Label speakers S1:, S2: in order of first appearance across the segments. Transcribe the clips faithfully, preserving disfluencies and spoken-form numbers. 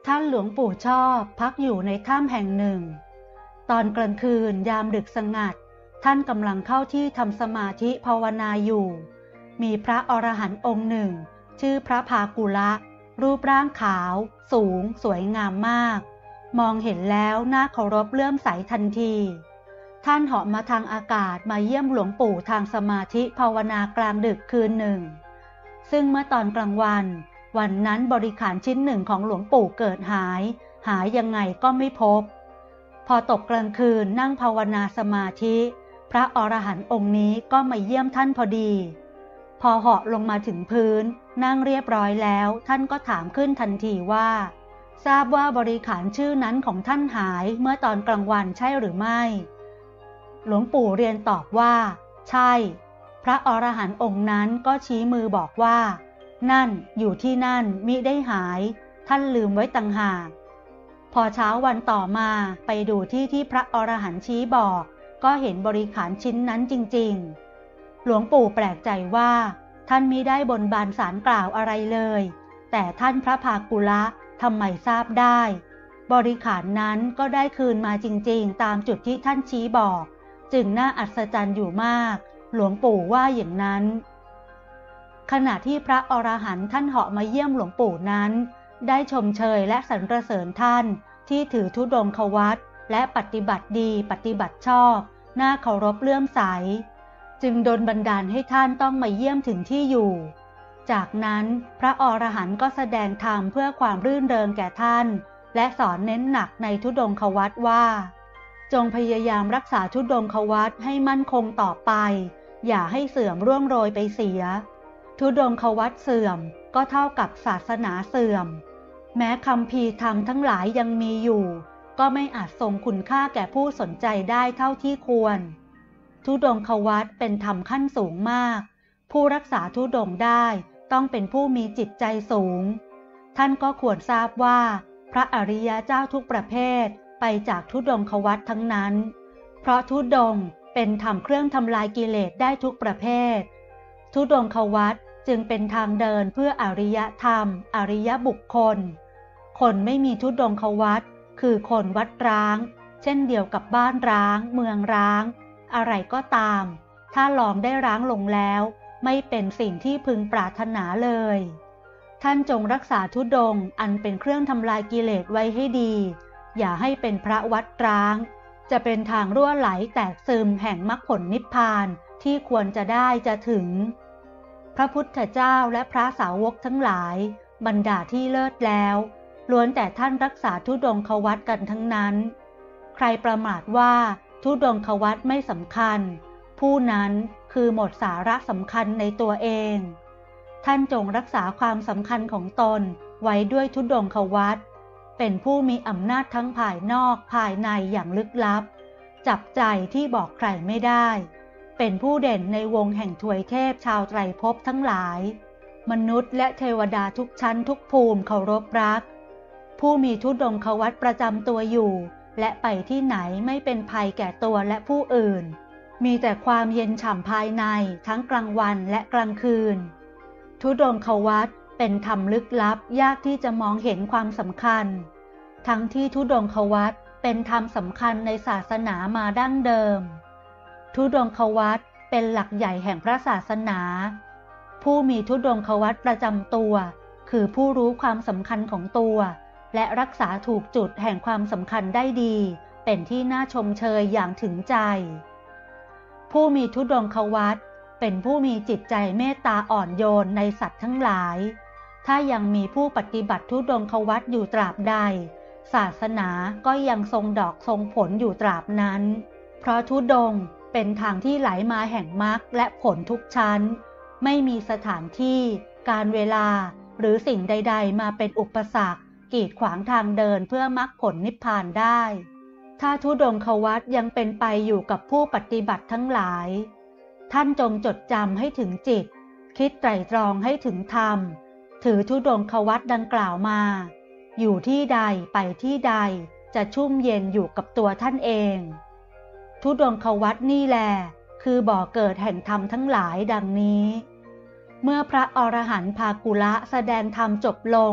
S1: ท่านหลวงปู่ชอบพักอยู่ในถ้ำแห่งหนึ่งตอนกลางคืนยามดึกสงัดท่านกำลังเข้าที่ทำสมาธิภาวนาอยู่มีพระอรหันต์องค์หนึ่งชื่อพระภากุละรูปร่างขาวสูงสวยงามมากมองเห็นแล้วน่าเคารพเลื่อมใสทันทีท่านเหาะมาทางอากาศมาเยี่ยมหลวงปู่ทางสมาธิภาวนากลางดึกคืนหนึ่งซึ่งเมื่อตอนกลางวันวันนั้นบริขารชิ้นหนึ่งของหลวงปู่เกิดหายหายยังไงก็ไม่พบพอตกกลางคืนนั่งภาวนาสมาธิพระอรหันต์องค์นี้ก็มาเยี่ยมท่านพอดีพอเหาะลงมาถึงพื้นนั่งเรียบร้อยแล้วท่านก็ถามขึ้นทันทีว่าทราบว่าบริขารชื่อนั้นของท่านหายเมื่อตอนกลางวันใช่หรือไม่หลวงปู่เรียนตอบว่าใช่พระอรหันต์องค์นั้นก็ชี้มือบอกว่านั่นอยู่ที่นั่นมิได้หายท่านลืมไว้ต่างหากพอเช้าวันต่อมาไปดูที่ที่พระอรหันต์ชี้บอกก็เห็นบริขารชิ้นนั้นจริงๆหลวงปู่แปลกใจว่าท่านมิได้บนบานสารกล่าวอะไรเลยแต่ท่านพระภากุละทำไมทราบได้บริขารนั้นก็ได้คืนมาจริงๆตามจุดที่ท่านชี้บอกจึงน่าอัศจรรย์อยู่มากหลวงปู่ว่าอย่างนั้นขณะที่พระอรหันต์ท่านเหาะมาเยี่ยมหลวงปู่นั้นได้ชมเชยและสรรเสริญท่านที่ถือธุดงควัตรและปฏิบัติดีปฏิบัติชอบน่าเคารพเลื่อมใสจึงดลบันดาลให้ท่านต้องมาเยี่ยมถึงที่อยู่จากนั้นพระอรหันต์ก็แสดงธรรมเพื่อความรื่นเริงแก่ท่านและสอนเน้นหนักในธุดงควัตรว่าจงพยายามรักษาธุดงควัตรให้มั่นคงต่อไปอย่าให้เสื่อมร่วงโรยไปเสียธุดงควัตรเสื่อมก็เท่ากับศาสนาเสื่อมแม้คัมภีร์ธรรมทั้งหลายยังมีอยู่ก็ไม่อาจทรงคุณค่าแก่ผู้สนใจได้เท่าที่ควรธุดงควัตรเป็นธรรมขั้นสูงมากผู้รักษาธุดงได้ต้องเป็นผู้มีจิตใจสูงท่านก็ควรทราบว่าพระอริยเจ้าทุกประเภทไปจากธุดงควัตรทั้งนั้นเพราะธุดงเป็นธรรมเครื่องทำลายกิเลสได้ทุกประเภทธุดงควัตรจึงเป็นทางเดินเพื่ออริยธรรมอริยบุคคลคนไม่มีธุดงควัตรคือคนวัดร้างเช่นเดียวกับบ้านร้างเมืองร้างอะไรก็ตามถ้าลองได้ร้างลงแล้วไม่เป็นสิ่งที่พึงปรารถนาเลยท่านจงรักษาธุดงค์อันเป็นเครื่องทำลายกิเลสไว้ให้ดีอย่าให้เป็นพระวัดร้างจะเป็นทางรั่วไหลแตกซึมแห่งมรรคผลนิพพานที่ควรจะได้จะถึงพระพุทธเจ้าและพระสาวกทั้งหลายบรรดาที่เลิศแล้วล้วนแต่ท่านรักษาธุดงควัตรกันทั้งนั้นใครประมาทว่าธุดงควัตรไม่สำคัญผู้นั้นคือหมดสาระสำคัญในตัวเองท่านจงรักษาความสำคัญของตนไว้ด้วยธุดงควัตรเป็นผู้มีอำนาจทั้งภายนอกภายในอย่างลึกลับจับใจที่บอกใครไม่ได้เป็นผู้เด่นในวงแห่งทวยเทพชาวไตรภพทั้งหลายมนุษย์และเทวดาทุกชั้นทุกภูมิเคารพรักผู้มีธุดงควัตรประจำตัวอยู่และไปที่ไหนไม่เป็นภัยแก่ตัวและผู้อื่นมีแต่ความเย็นฉ่ำภายในทั้งกลางวันและกลางคืนธุดงควัตรเป็นธรรมลึกลับยากที่จะมองเห็นความสำคัญทั้งที่ธุดงควัตรเป็นธรรมสำคัญในศาสนามาดั้งเดิมธุดงควัตรเป็นหลักใหญ่แห่งพระศาสนาผู้มีธุดงควัตรประจำตัวคือผู้รู้ความสำคัญของตัวและรักษาถูกจุดแห่งความสำคัญได้ดีเป็นที่น่าชมเชยอย่างถึงใจผู้มีธุดงควัตรเป็นผู้มีจิตใจเมตตาอ่อนโยนในสัตว์ทั้งหลายถ้ายังมีผู้ปฏิบัติธุดงควัตรอยู่ตราบใดศาสนาก็ยังทรงดอกทรงผลอยู่ตราบนั้นเพราะธุดงค์เป็นทางที่ไหลมาแห่งมรรคและผลทุกชั้นไม่มีสถานที่การเวลาหรือสิ่งใดๆมาเป็นอุปสรรคกีดขวางทางเดินเพื่อมรรคผลนิพพานได้ถ้าธุดงควัตรยังเป็นไปอยู่กับผู้ปฏิบัติทั้งหลายท่านจงจดจำให้ถึงจิตคิดไตร่ตรองให้ถึงธรรมถือธุดงควัตรดังกล่าวมาอยู่ที่ใดไปที่ใดจะชุ่มเย็นอยู่กับตัวท่านเองธุดงควัตรนี่แลคือบ่อเกิดแห่งธรรมทั้งหลายดังนี้เมื่อพระอรหันต์ภากุละแสดงธรรมจบลง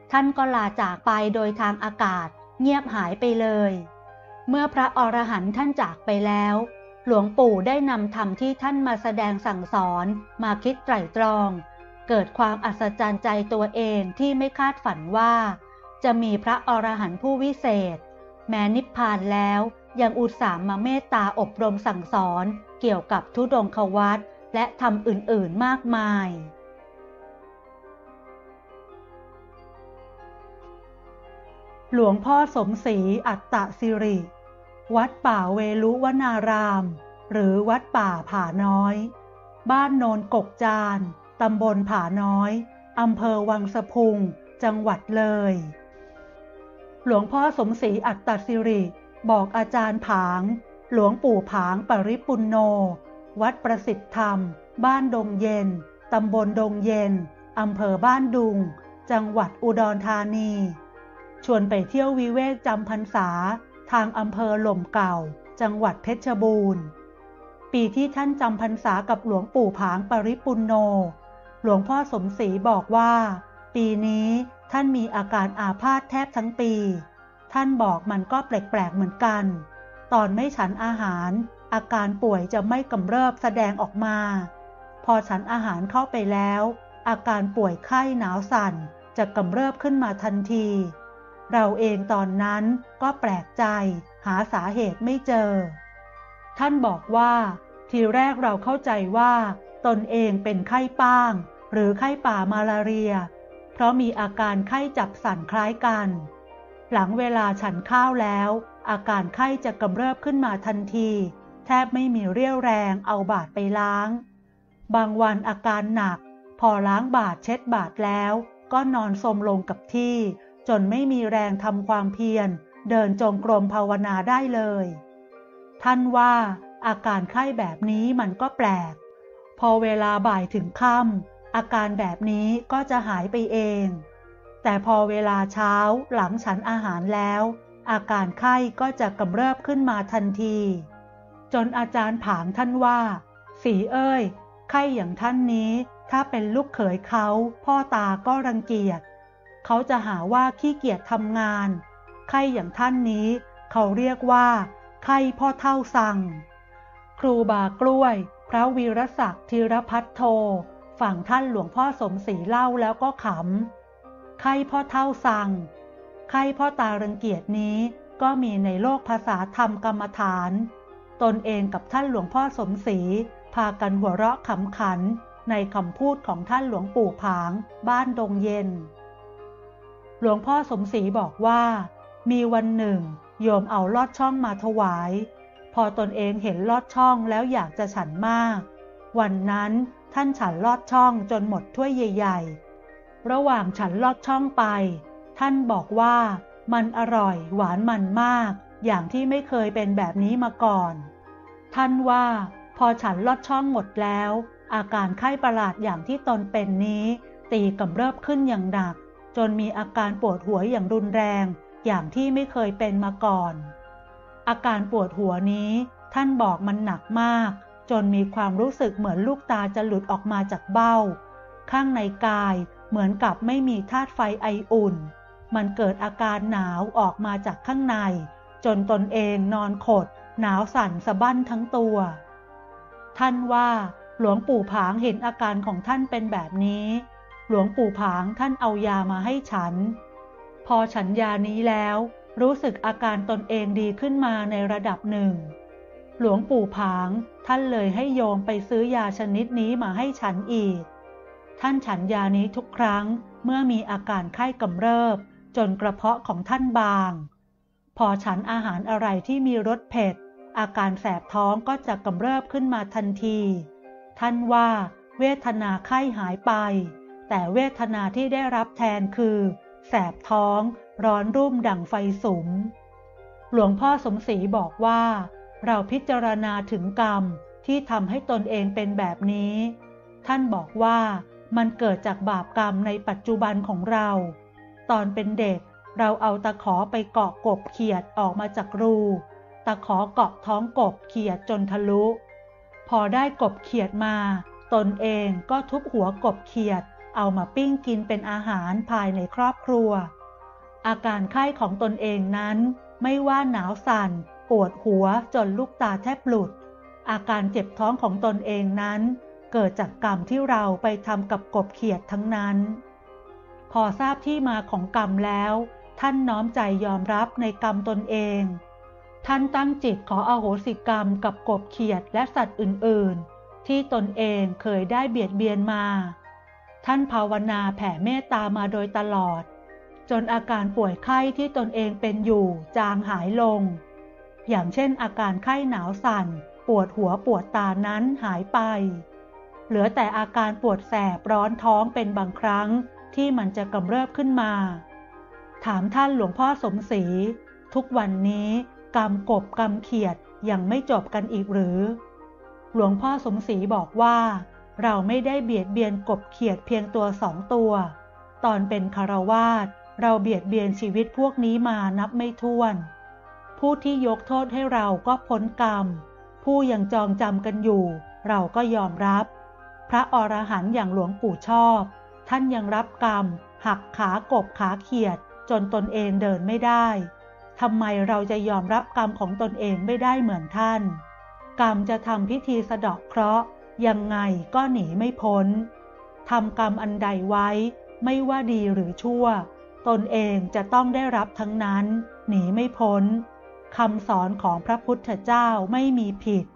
S1: ท่านก็ลาจากไปโดยทางอากาศเงียบหายไปเลยเมื่อพระอรหันต์ท่านจากไปแล้วหลวงปู่ได้นำธรรมที่ท่านมาแสดงสั่งสอนมาคิดไตร่ตรองเกิดความอัศจรรย์ใจตัวเองที่ไม่คาดฝันว่าจะมีพระอรหันต์ผู้วิเศษแม้นิพพานแล้วยังอุตส่าห์มาเมตตาอบรมสั่งสอนเกี่ยวกับธุดงควัตรและธรรมอื่นๆมากมายหลวงพ่อสมศรีอัตตสิริวัดป่าเวลุวนารามหรือวัดป่าผาน้อยบ้านโนนกกจานตำบลผาน้อยอำเภอวังสะพุงจังหวัดเลยหลวงพ่อสมศรีอัตตสิริบอกอาจารย์ผางหลวงปู่ผางปริปุณโญวัดประสิทธิธรรมบ้านดงเย็นตำบลดงเย็นอำเภอบ้านดุงจังหวัดอุดรธานีชวนไปเที่ยววิเวกจำพรรษาทางอำเภอหล่มเก่าจังหวัดเพชรบูรณ์ปีที่ท่านจำพรรษากับหลวงปู่ผางปริปุณโญหลวงพ่อสมศรีบอกว่าปีนี้ท่านมีอาการอาพาธแทบทั้งปีท่านบอกมันก็แปลกๆเหมือนกันตอนไม่ฉันอาหารอาการป่วยจะไม่กำเริบแสดงออกมาพอฉันอาหารเข้าไปแล้วอาการป่วยไข้หนาวสั่นจะกำเริบขึ้นมาทันทีเราเองตอนนั้นก็แปลกใจหาสาเหตุไม่เจอท่านบอกว่าทีแรกเราเข้าใจว่าตนเองเป็นไข้ป้างหรือไข้ป่ามาลาเรียเพราะมีอาการไข้จับสั่นคล้ายกันหลังเวลาฉันข้าวแล้วอาการไข้จะกำเริบขึ้นมาทันทีแทบไม่มีเรี่ยวแรงเอาบาตรไปล้างบางวันอาการหนักพอล้างบาตรเช็ดบาตรแล้วก็นอนทรมลงกับที่จนไม่มีแรงทำความเพียรเดินจงกรมภาวนาได้เลยท่านว่าอาการไข้แบบนี้มันก็แปลกพอเวลาบ่ายถึงค่ำอาการแบบนี้ก็จะหายไปเองแต่พอเวลาเช้าหลังฉันอาหารแล้วอาการไข้ก็จะกำเริบขึ้นมาทันทีจนอาจารย์ผางท่านว่าศรีเอ้ยไข้อย่างท่านนี้ถ้าเป็นลูกเขยเขาพ่อตาก็รังเกียจเขาจะหาว่าขี้เกียจทำงานไข้อย่างท่านนี้เขาเรียกว่าไข้พ่อเฒ่าสั่งครูบากล้วยพระวีรศักดิ์ธีรพัฒโทฝั่งท่านหลวงพ่อสมศรีเล่าแล้วก็ขำไข้พ่อเฒ่าสั่งไข้พ่อตารังเกียจนี้ก็มีในโลกภาษาธรรมกรรมฐานตนเองกับท่านหลวงพ่อสมศรีพากันหัวเราะขำขันในคำพูดของท่านหลวงปู่ผางบ้านดงเย็นหลวงพ่อสมศรีบอกว่ามีวันหนึ่งโยมเอาลอดช่องมาถวายพอตนเองเห็นลอดช่องแล้วอยากจะฉันมากวันนั้นท่านฉันลอดช่องจนหมดถ้วยใหญ่ๆระหว่างฉันลอดช่องไปท่านบอกว่ามันอร่อยหวานมันมากอย่างที่ไม่เคยเป็นแบบนี้มาก่อนท่านว่าพอฉันลอดช่องหมดแล้วอาการไข้ประหลาดอย่างที่ตนเป็นนี้ตีกำเริบขึ้นอย่างหนักจนมีอาการปวดหัวอย่างรุนแรงอย่างที่ไม่เคยเป็นมาก่อนอาการปวดหัวนี้ท่านบอกมันหนักมากจนมีความรู้สึกเหมือนลูกตาจะหลุดออกมาจากเบ้าข้างในกายเหมือนกับไม่มีธาตุไฟไออุ่นมันเกิดอาการหนาวออกมาจากข้างในจนตนเองนอนขดหนาวสั่นสะบั้นทั้งตัวท่านว่าหลวงปู่ผางเห็นอาการของท่านเป็นแบบนี้หลวงปู่ผางท่านเอายามาให้ฉันพอฉันยานี้แล้วรู้สึกอาการตนเองดีขึ้นมาในระดับหนึ่งหลวงปู่ผางท่านเลยให้โยมไปซื้อยาชนิดนี้มาให้ฉันอีกท่านฉันยานี้ทุกครั้งเมื่อมีอาการไข้กำเริบจนกระเพาะของท่านบางพอฉันอาหารอะไรที่มีรสเผ็ดอาการแสบท้องก็จะกำเริบขึ้นมาทันทีท่านว่าเวทนาไข้หายไปแต่เวทนาที่ได้รับแทนคือแสบท้องร้อนรุ่มดั่งไฟสุมหลวงพ่อสมศรีบอกว่าเราพิจารณาถึงกรรมที่ทำให้ตนเองเป็นแบบนี้ท่านบอกว่ามันเกิดจากบาปกรรมในปัจจุบันของเราตอนเป็นเด็กเราเอาตะขอไปเกาะกบเขียดออกมาจากรูตะขอเกาะท้องกบเขียดจนทะลุพอได้กบเขียดมาตนเองก็ทุบหัวกบเขียดเอามาปิ้งกินเป็นอาหารภายในครอบครัวอาการไข้ของตนเองนั้นไม่ว่าหนาวสั่นปวดหัวจนลูกตาแทบหลุดอาการเจ็บท้องของตนเองนั้นเกิดจากกรรมที่เราไปทำกับกบเขียดทั้งนั้นพอทราบที่มาของกรรมแล้วท่านน้อมใจยอมรับในกรรมตนเองท่านตั้งจิตขออโหสิกรรมกับกบเขียดและสัตว์อื่นๆที่ตนเองเคยได้เบียดเบียนมาท่านภาวนาแผ่เมตตามาโดยตลอดจนอาการป่วยไข้ที่ตนเองเป็นอยู่จางหายลงอย่างเช่นอาการไข้หนาวสั่นปวดหัวปวดตานั้นหายไปเหลือแต่อาการปวดแสบร้อนท้องเป็นบางครั้งที่มันจะกำเริบขึ้นมาถามท่านหลวงพ่อสมศรีทุกวันนี้กรรมกบกรรมเขียดยังไม่จบกันอีกหรือหลวงพ่อสมศรีบอกว่าเราไม่ได้เบียดเบียนกบเขียดเพียงตัวสองตัวตอนเป็นฆราวาสเราเบียดเบียนชีวิตพวกนี้มานับไม่ถ้วนผู้ที่ยกโทษให้เราก็พ้นกรรมผู้ยังจองจำกันอยู่เราก็ยอมรับพระอรหันต์อย่างหลวงปู่ชอบท่านยังรับกรรมหักขากบขาเขียดจนตนเองเดินไม่ได้ทำไมเราจะยอมรับกรรมของตนเองไม่ได้เหมือนท่านกรรมจะทำพิธีสะเดาะเคราะห์ยังไงก็หนีไม่พ้นทำกรรมอันใดไว้ไม่ว่าดีหรือชั่วตนเองจะต้องได้รับทั้งนั้นหนีไม่พ้นคำสอนของพระพุทธเจ้าไม่มีผิด